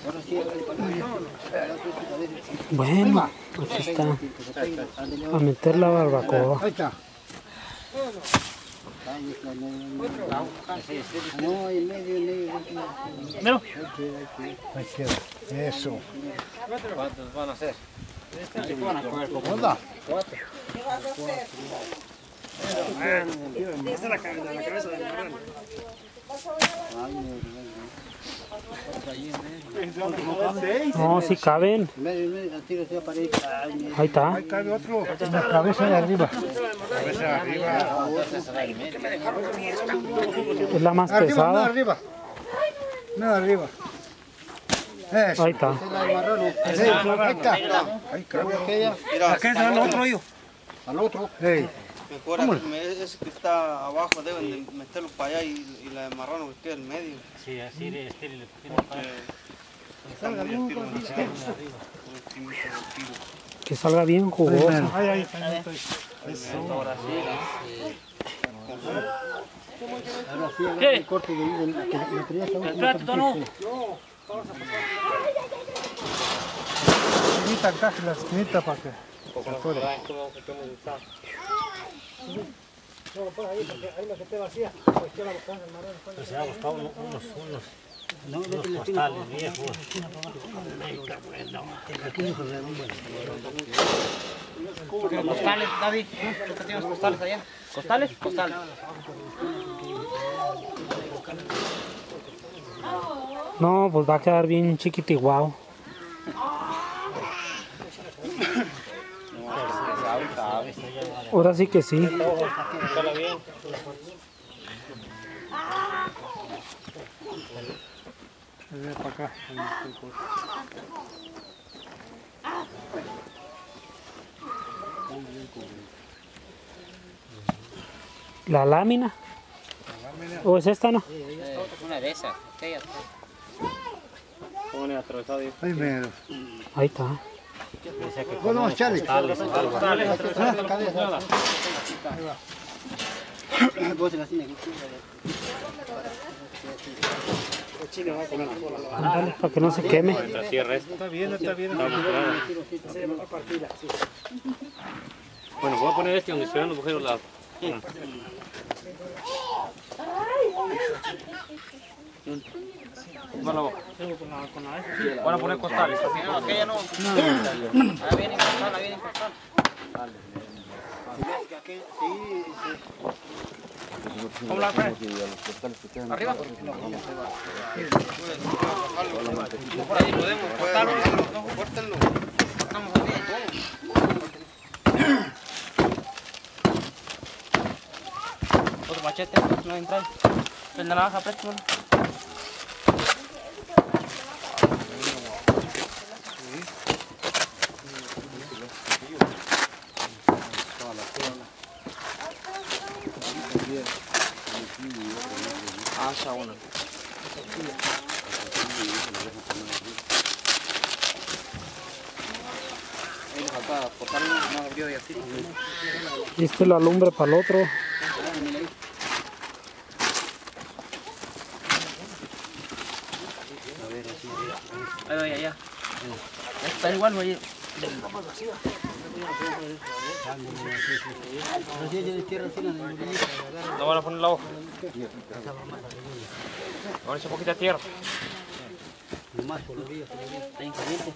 Bueno, aquí está. A meter la barbacoa. Ahí está. No, en medio. ¿Mero? Ahí queda. Eso. ¿Cuántos van a hacer? ¿Hola? Esta es la cabeza de la rana. No, si caben. Ahí está. Ahí cabe otro. La cabeza de arriba. Es la más Arriba, no pesada. arriba. No arriba. Eso. Ahí está. Ahí está. Ahí cabe. ¿A qué se va el otro yo? Al otro. Hey. Mejor ese que está abajo deben de meterlo para allá y la de marrano que queda en medio. Sí, así de estéril. Que salga bien jugosa. Ahí. ¿Qué? Corte de Espérate, Tono. la esquinita para que. No, pues ahí, porque ahí la que esté vacía, pues que la buscan el marrón. Pues se ha buscado unos costales viejos. ¿Costales, David? ¿Tú tienes costales allá? ¿Costales? Costales. No, pues va a quedar bien chiquitiguao. Ahora sí que sí. Para acá. La lámina. ¿O es esta, no? Una de esas. Pone atravesado ahí. Ahí mero. Ahí está. Bueno, echarle. Ándale, para que no se queme. Está bien. Bueno, voy a poner este donde se ven los agujeros lados. Van a poner costales. Aquella no. Ahí viene costal. ¿Cómo la ves? Arriba. Ahí podemos cortarlo. Córtenlo. Cortamos otro machete, no entra. El de navaja, préstalo. Y esta es la lumbre para el otro. Allá. Está igual, güey. No van a poner la hoja. Ahora esa poquita tierra. Nomás por los días, está bien caliente.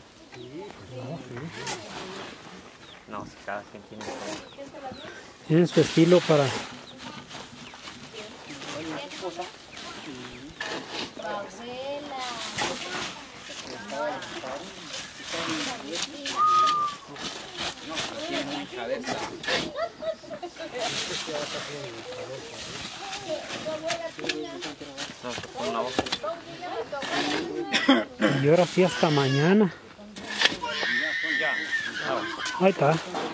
No, si cada quien tiene. Tienen su estilo para... Y ahora sí hasta mañana. Ahí está.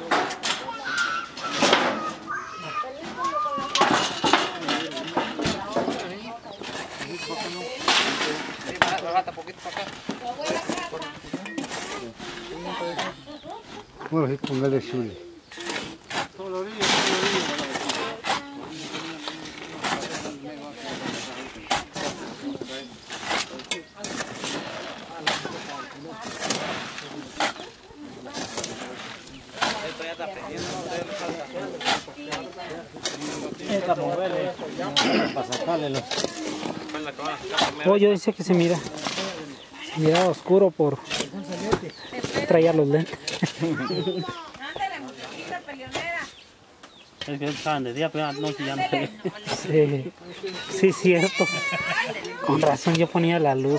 Bueno, sí, póngale chule. Esta moverle para sacarle los... Oh, yo decía que se miraba oscuro por traía los lentes. Ándale, muchachita peleonera. Es que estaban de día, pero noche ya no se ve. Sí, sí, cierto. Con razón yo ponía la luz.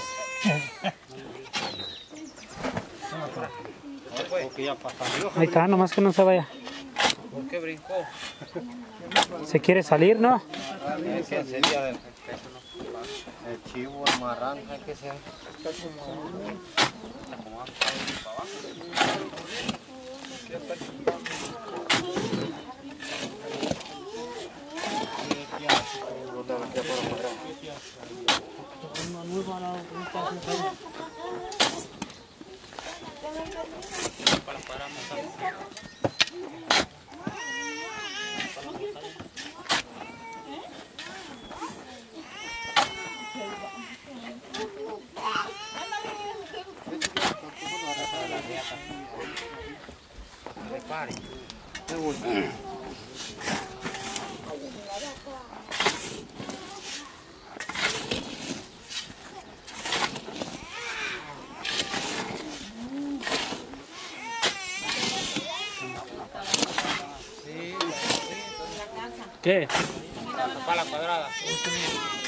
Ahí está, nomás que no se vaya. ¿Por qué brincó? ¿Se quiere salir, no? Ese sería el chivo, el marrano, que sea. ¿Qué? Para la cuadrada.